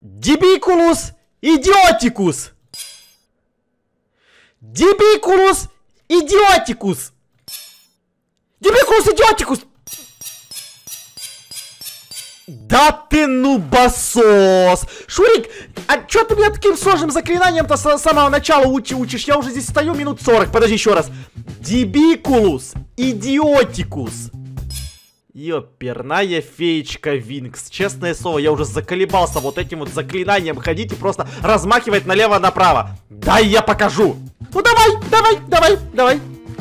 Дибикулус идиотикус! Дибикулус идиотикус! Дибикулус идиотикус! Да ты нубасос! Шурик, а чё ты меня таким сложным заклинанием-то с самого начала учишь? Я уже здесь стою минут 40. Подожди еще раз. Дибикулус идиотикус. Ёперная феечка Винкс. Честное слово, я уже заколебался вот этим вот заклинанием ходить и просто размахивать налево-направо. Дай я покажу. Ну давай.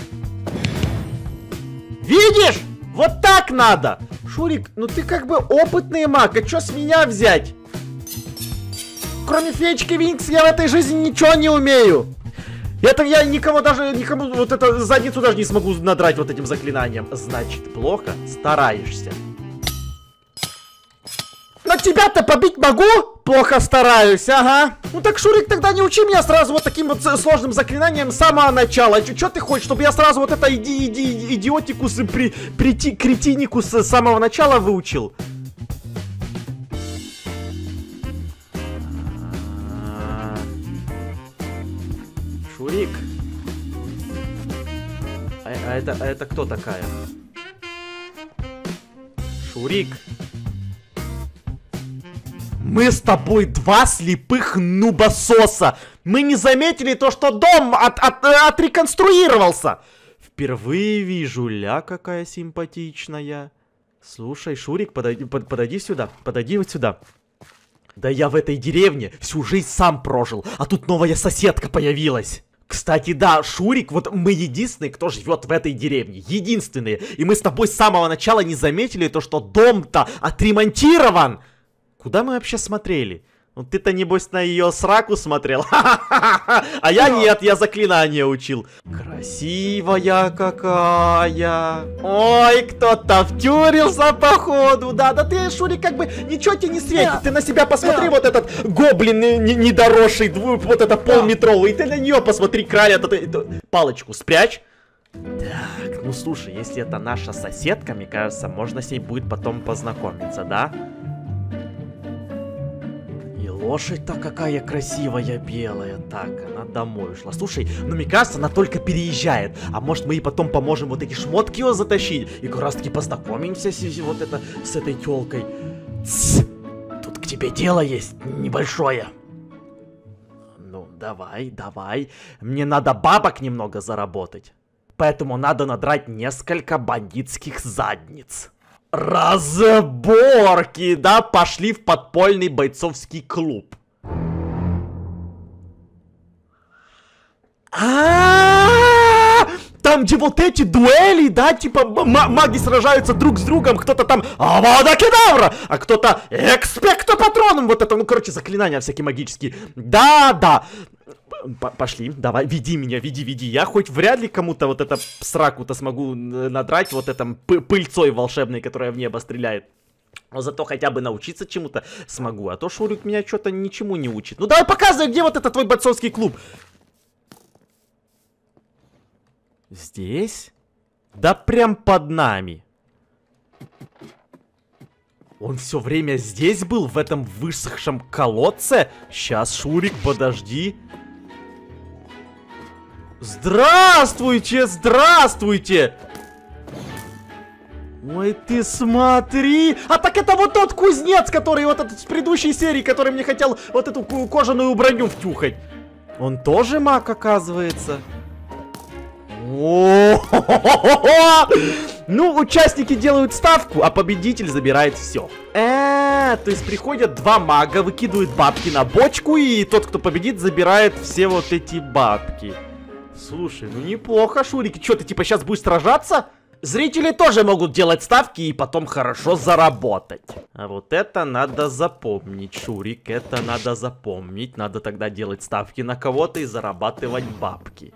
Видишь? Вот так надо. Шурик, ну ты как бы опытный маг, а чё с меня взять? Кроме феечки Винкс я в этой жизни ничего не умею. Это я никому вот это задницу даже не смогу надрать вот этим заклинанием. Значит, плохо стараешься. Но тебя-то побить могу? Плохо стараюсь, ага. Ну так, Шурик, тогда не учи меня сразу вот таким вот сложным заклинанием с самого начала. Чё ты хочешь, чтобы я сразу вот это идиотикус и кретиникус с самого начала выучил? Шурик. А это кто такая? Шурик. Мы с тобой два слепых нубасоса. Мы не заметили то, что дом отреконструировался. Впервые вижу, ля какая симпатичная. Слушай, Шурик, подойди сюда. Подойди вот сюда. Да я в этой деревне всю жизнь сам прожил, а тут новая соседка появилась. Кстати, да, Шурик, вот мы единственные, кто живет в этой деревне. Единственные. И мы с тобой с самого начала не заметили то, что дом-то отремонтирован. Куда мы вообще смотрели? Ну ты-то небось на ее сраку смотрел. А я нет, я заклинание учил. Красивая какая. Ой, кто-то втюрился походу. Да ты, Шурик, как бы ничего тебе не светит. Ты на себя посмотри, вот этот гоблин недоросший, вот это полметровый. И ты на нее посмотри, краля, палочку спрячь. Так, ну слушай, если это наша соседка, мне кажется, можно с ней будет потом познакомиться, да? Лошадь-то какая красивая белая. Так, она домой ушла. Слушай, ну мне кажется, она только переезжает. А может мы ей потом поможем вот эти шмотки ее затащить? И как раз таки познакомимся с этой тёлкой. Тут к тебе дело есть небольшое. Ну, давай. Мне надо бабок немного заработать. Поэтому надо надрать несколько бандитских задниц. Разборки, да, пошли в подпольный бойцовский клуб. Там, где вот эти дуэли, да, типа маги сражаются друг с другом, кто-то там Авада Кедавра, а кто-то Экспекто Патроном, вот это, ну, короче, заклинания всякие магические. Да. Пошли, давай, веди меня, веди. Я хоть вряд ли кому-то вот это сраку-то смогу надрать вот этом пыльцой волшебной, которая в небо стреляет. Но зато хотя бы научиться чему-то смогу. А то Шурик меня что-то ничему не учит. Ну давай показывай, где вот этот твой бойцовский клуб. Здесь? Да прям под нами. Он все время здесь был, в этом высохшем колодце? Сейчас, Шурик, подожди. Здравствуйте! Ой, ты смотри! А так это вот тот кузнец, который вот этот с предыдущей серии, который мне хотел вот эту кожаную броню втюхать. Он тоже маг, оказывается. Ну, участники делают ставку, а победитель забирает все. То есть приходят два мага, выкидывают бабки на бочку, и тот, кто победит, забирает все вот эти бабки. Слушай, ну неплохо, Шурик. Что, ты типа сейчас будешь сражаться? Зрители тоже могут делать ставки и потом хорошо заработать. А вот это надо запомнить, Шурик. Это надо запомнить. Надо тогда делать ставки на кого-то и зарабатывать бабки.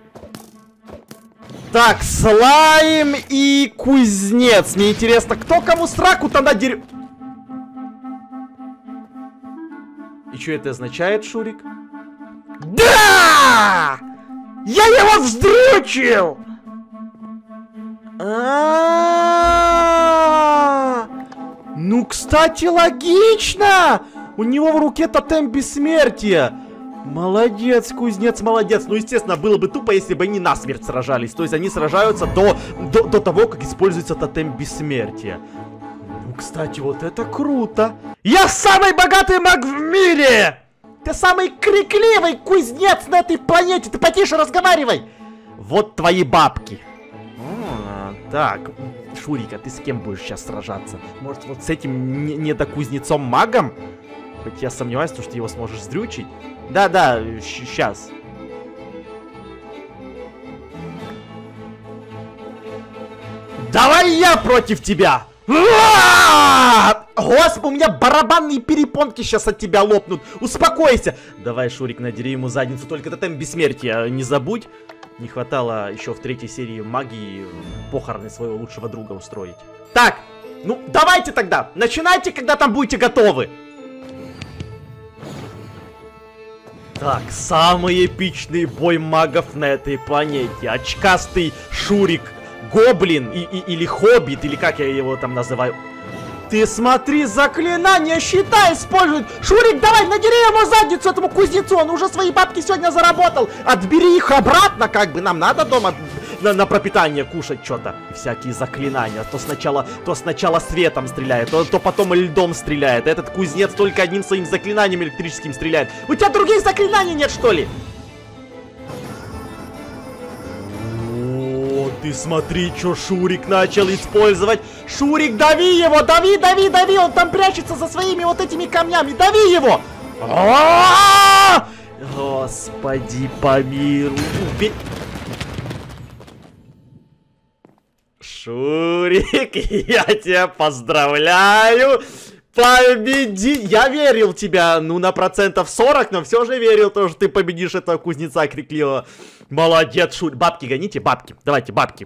Так, слайм и кузнец. Мне интересно, кто кому сраку-то надерет? И что это означает, Шурик? Да! Я его вздрючил! Ну, кстати, логично! У него в руке тотем бессмертия. Молодец, кузнец, молодец. Ну, естественно, было бы тупо, если бы они насмерть сражались. То есть они сражаются до того, как используется тотем бессмертия. Ну, кстати, вот это круто. Я самый богатый маг в мире! Ты самый крикливый кузнец на этой планете. Ты потише разговаривай. Вот твои бабки. Так, Шурик, а ты с кем будешь сейчас сражаться? Может, вот с этим недокузнецом-магом? Хоть я сомневаюсь, что ты его сможешь сдрючить. Да, сейчас. Давай я против тебя! Господи, у меня барабанные перепонки сейчас от тебя лопнут. Успокойся. Давай, Шурик, надери ему задницу. Только тотем бессмертия не забудь. Не хватало еще в 3-й серии магии похороны своего лучшего друга устроить. Так, ну давайте тогда. Начинайте, когда там будете готовы. Так, самый эпичный бой магов на этой планете. Очкастый Шурик, Гоблин или Хоббит, или как я его там называю. Ты смотри, заклинание щита использует. Шурик, давай, надери ему задницу, этому кузнецу. Он уже свои бабки сегодня заработал. Отбери их обратно, как бы. Нам надо дома на пропитание кушать что-то. Всякие заклинания. То сначала светом стреляет, то потом льдом стреляет. Этот кузнец только одним своим заклинанием электрическим стреляет. У тебя других заклинаний нет, что ли? Ты смотри, что Шурик начал использовать. Шурик, дави его, дави. Он там прячется за своими вот этими камнями. Дави его. Господи, помилуй. Шурик, я тебя поздравляю. Победи! Я верил в тебя, ну, на 40%, но все же верил, то, что ты победишь этого кузнеца крикливого. Молодец, Шурик. Бабки гоните, бабки. Давайте, бабки.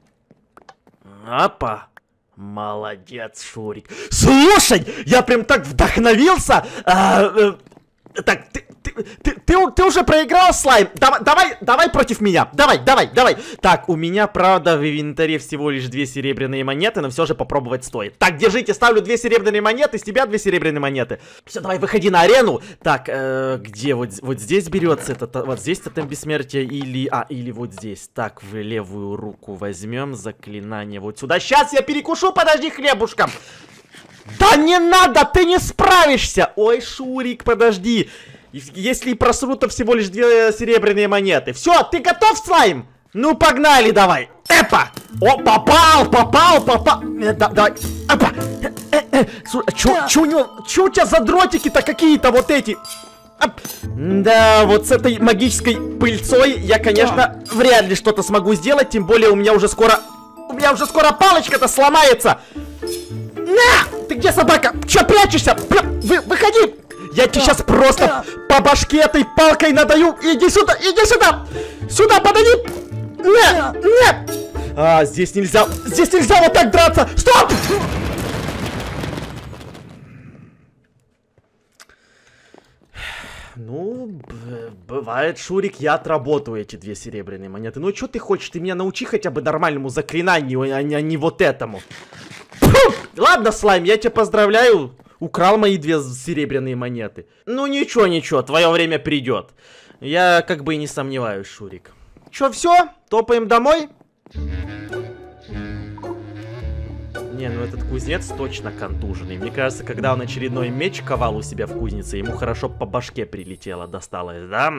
Опа. Молодец, Шурик. Слушай, я прям так вдохновился. Так, ты уже проиграл, слайм. Давай против меня. Давай. Так, у меня, правда, в инвентаре всего лишь 2 серебряные монеты, но все же попробовать стоит. Так, держите, ставлю 2 серебряные монеты, с тебя 2 серебряные монеты. Все, давай, выходи на арену. Так, где? Вот здесь берется это, вот здесь тотем бессмертия или вот здесь. Так, в левую руку возьмем заклинание вот сюда. Сейчас я перекушу, подожди, хлебушком. Да не надо, ты не справишься! Ой, Шурик, подожди. Если просру, то всего лишь 2 серебряные монеты. Все, ты готов, слайм? Ну, погнали давай. Эпа! О, попал! Давай. Эпа! Чё у тебя за дротики-то какие-то вот эти? Да, вот с этой магической пыльцой я, конечно, вряд ли что-то смогу сделать. Тем более у меня уже скоро скоро палочка-то сломается. На! Ты где, собака? Чё прячешься? Выходи! Я тебе сейчас просто по башке этой палкой надаю. Иди сюда, Сюда, подойди! Нет! Здесь нельзя вот так драться! Стоп! Ну, бывает, Шурик, я отработаю эти 2 серебряные монеты. Ну, что ты хочешь? Ты меня научи хотя бы нормальному заклинанию, а не вот этому. Ладно, слайм, я тебя поздравляю. Украл мои 2 серебряные монеты. Ну ничего, твое время придет. Я как бы и не сомневаюсь, Шурик. Че, все? Топаем домой? Не, ну этот кузнец точно контуженный. Мне кажется, когда он очередной меч ковал у себя в кузнице, ему хорошо по башке прилетело, досталось, да?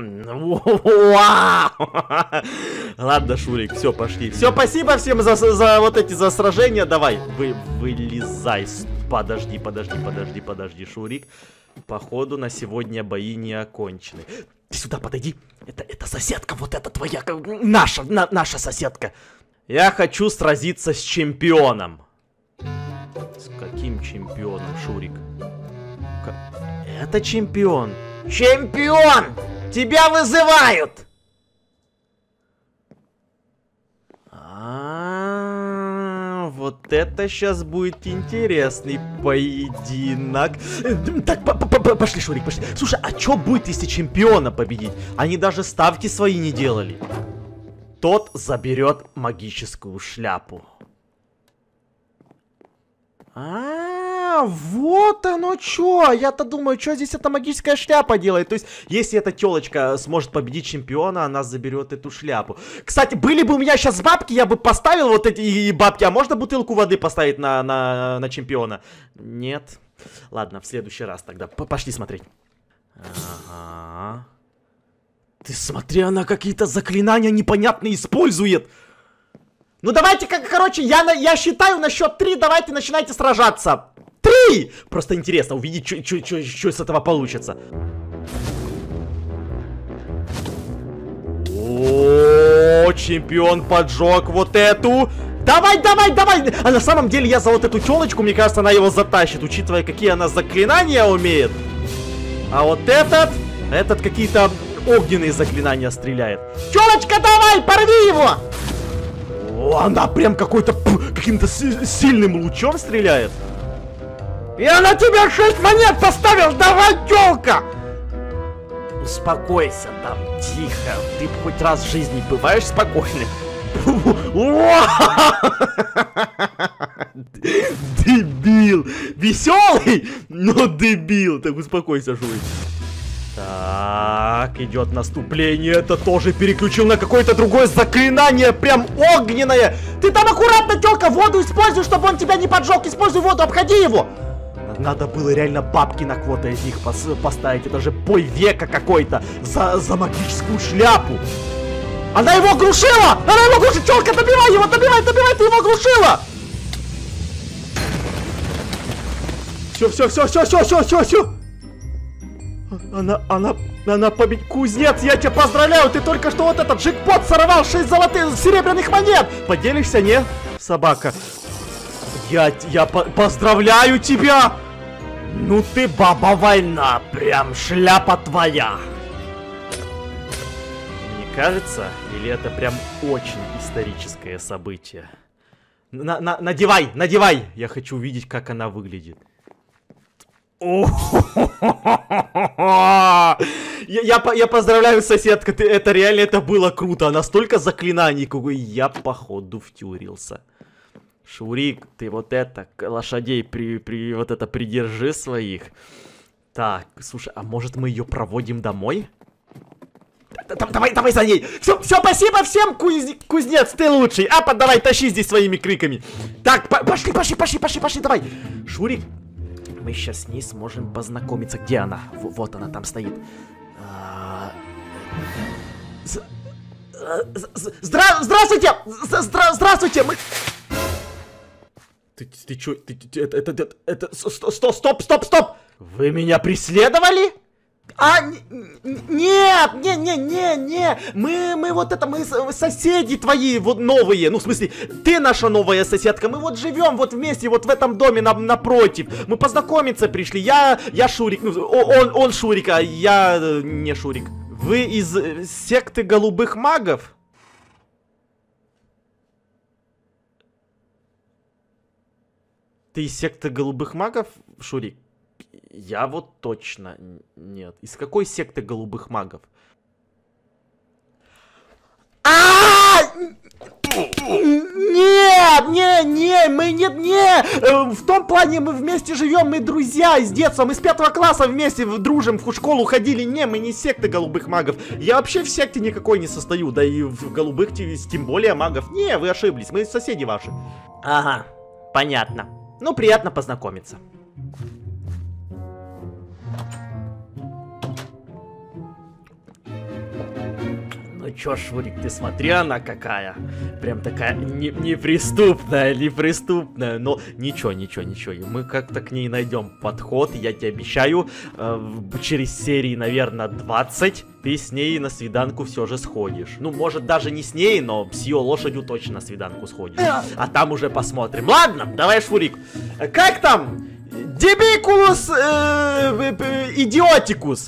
Ладно, Шурик, все, пошли. Все, спасибо всем за вот эти за сражения. Давай, вылезай. Подожди, Шурик. Походу, на сегодня бои не окончены. Ты сюда подойди. Это соседка, вот эта твоя, наша соседка. Я хочу сразиться с чемпионом. С каким чемпионом, Шурик? Это чемпион. Чемпион! Тебя вызывают! Вот это сейчас будет интересный поединок. Так, пошли, Шурик, пошли. Слушай, а что будет, если чемпиона победить? Они даже ставки свои не делали. Тот заберет магическую шляпу. Вот оно чё. Я-то думаю, что здесь эта магическая шляпа делает. То есть, если эта телочка сможет победить чемпиона, она заберет эту шляпу. Кстати, были бы у меня сейчас бабки, я бы поставил вот эти бабки. А можно бутылку воды поставить на чемпиона? Нет. Ладно, в следующий раз тогда. Пошли смотреть. Ага. Ты смотри, она какие-то заклинания непонятные использует. Ну давайте, короче, я считаю на счет 3, давайте начинайте сражаться. 3! Просто интересно увидеть, что с этого получится. О, чемпион поджег вот эту. Давай, давай, давай! А на самом деле я за вот эту телочку, мне кажется, она его затащит, учитывая, какие она заклинания умеет. А вот этот какие-то огненные заклинания стреляет. Телочка, давай, порви его! О, она прям каким-то сильным лучом стреляет. Я на тебя 6 монет поставил, давай, тёлка! Успокойся там, тихо. Ты хоть раз в жизни бываешь спокойным? Дебил! Веселый, но дебил. Так, успокойся, Жуй. Так, идет наступление. Это тоже переключил на какое-то другое заклинание. Прям огненное. Ты там аккуратно, тёлка, воду используй, чтобы он тебя не поджег. Используй воду, обходи его. Надо было реально бабки на кого-то из них поставить. Это же бой века какой-то за магическую шляпу. Она его глушила! Она его глушит! Тёлка, добивай его! Добивай, добивай! Ты его глушила! Все. Она победит. Кузнец, я тебя поздравляю! Ты только что вот этот джекпот сорвал! 6 золотых, серебряных монет! Поделишься, не? Собака. Я поздравляю тебя! Ну ты баба война! Прям шляпа твоя! Кажется, или это прям очень историческое событие? Надевай! Я хочу увидеть, как она выглядит. Я поздравляю, соседка, это реально было круто. Настолько заклинаний, какой я походу втюрился. Шурик, ты вот это, лошадей вот это придержи своих. Так, слушай, а может мы ее проводим домой? Давай за ней. Все, спасибо всем, кузнец, ты лучший. А, давай, тащи здесь своими криками. Так, пошли, давай. Шурик, мы сейчас с ней сможем познакомиться. Где она? Вот она там стоит. Здравствуйте! Здравствуйте! Ты чё? Стоп! Вы меня преследовали? Нет, не. Мы вот это, мы соседи твои вот новые. Ну, в смысле, ты наша новая соседка. Мы вот живем вот вместе, вот в этом доме напротив. Мы познакомиться пришли. Я Шурик, ну, он Шурик, а я не Шурик. Вы из секты голубых магов? Ты из секты голубых магов, Шурик? Я вот точно нет. Из какой секты голубых магов? Нет, в том плане мы вместе живем, мы друзья с детства, мы с 5 класса вместе дружим, в школу ходили. Не, мы не секты голубых магов. Я вообще в секте никакой не состою, да и в голубых тем более магов. Не, вы ошиблись, мы соседи ваши. Ага, понятно. Ну, приятно познакомиться. Ну чё, Шурик, ты смотри, она какая. Прям такая неприступная. Но ничего. Мы как-то к ней найдем подход. Я тебе обещаю, через серии, наверное, 20 ты с ней на свиданку все же сходишь. Ну, может, даже не с ней, но с ее лошадью точно на свиданку сходишь. А там уже посмотрим. Ладно, давай, Шурик. Как там? Дебикулус идиотикус.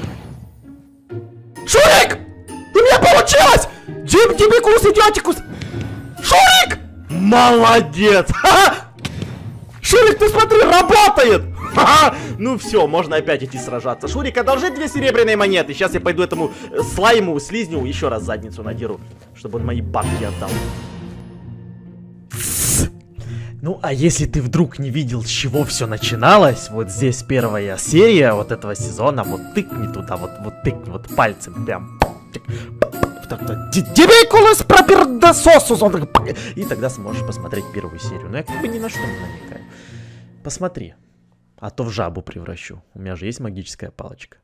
Шурик! У меня получилось! Дебикулус идиотикус! Шурик! Молодец! Шурик, ты смотри, работает! Ну все, можно опять идти сражаться. Шурик, одолжи 2 серебряные монеты. Сейчас я пойду этому слайму, слизню еще раз задницу надеру, чтобы он мои бабки отдал. Ну, а если ты вдруг не видел, с чего все начиналось, вот здесь первая серия вот этого сезона, вот тыкни туда, вот тыкни, вот пальцем прям. Тебе колес про пердососу, и тогда сможешь посмотреть первую серию. Но я как бы ни на что не намекаю. Посмотри, а то в жабу превращу. У меня же есть магическая палочка.